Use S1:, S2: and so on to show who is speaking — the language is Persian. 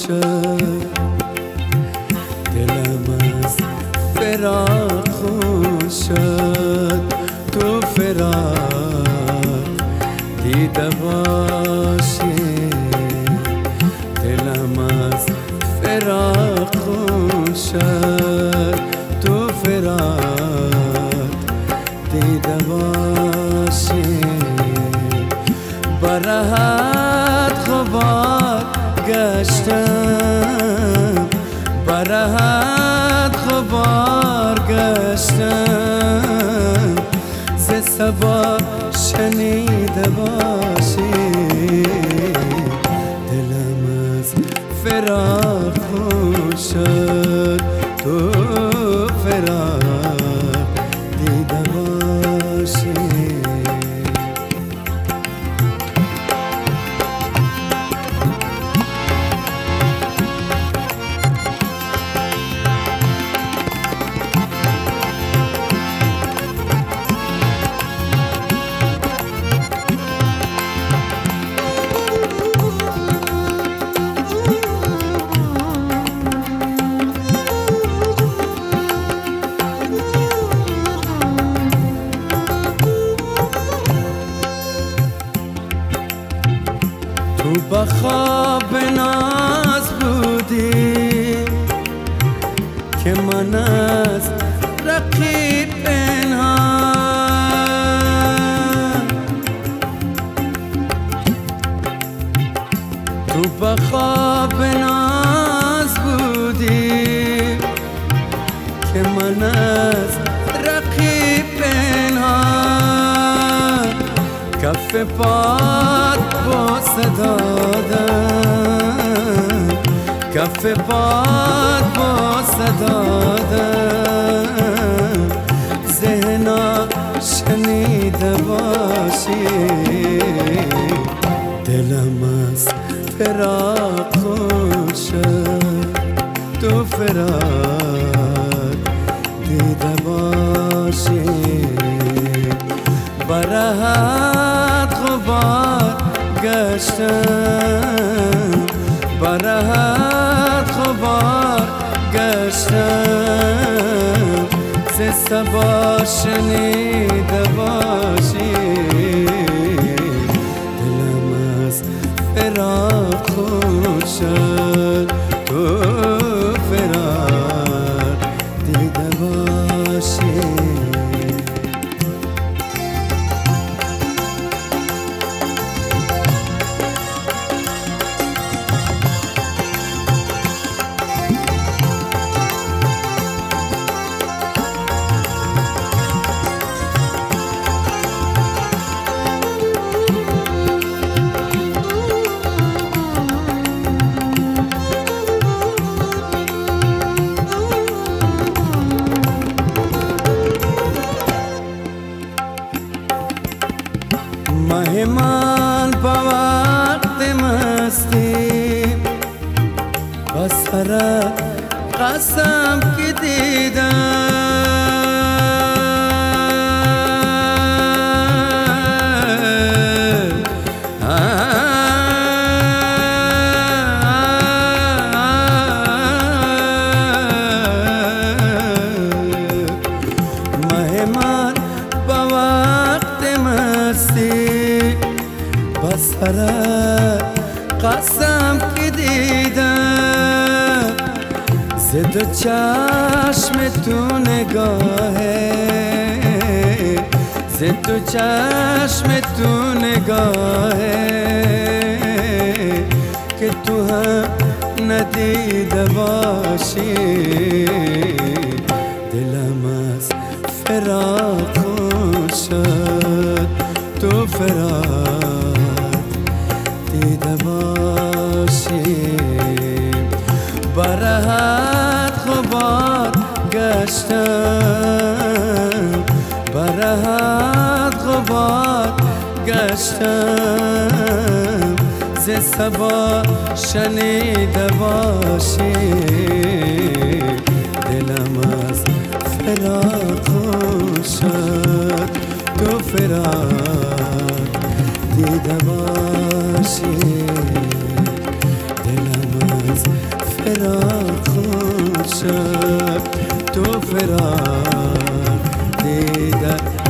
S1: شد، دلم از فراق خون شد. تو فراق دیده باشی، دلم از فراق خون شد. تو فراق دیده باشی، برهت غبار گشتم، برهت غبار گشتم. ز صبا شنیده باشی، دلم از فراق خون شد. تو فراق دیده باشی. تو با خواب ناز بودی که من از رقیب پنهان، تو با خواب ناز بودی که من از رقیب پنهان. کف پات بوسه دادم، کف پات بوسه دادم. ذهنا شنیده باشی، دلم از فراق خون شد. تو فراق دیده باشی، برهت غبار گشتم، برهت غبار گشتم. ز صبا شنیده باشی، دلم از فراق خون شد. تو فراق دیده باشی. مهمان با وقت مستی، بس سرت قسم که دیدم. مهمان با وقت مستی، بس سرت قسم که دیدم. ز دو چشم تو نگاهه، ز دو چشم تو نگاهه که تو هم ندیده باشی. دلم از فراق خون شد. تو فراق دیده باشی، برهت غبار گشتم، برهت غبار گشتم. ز صبا شنیده باشی، دلم از فراق خون شد. تو فراق دیده باشی، دلم از فراق شد تو فراق دیدن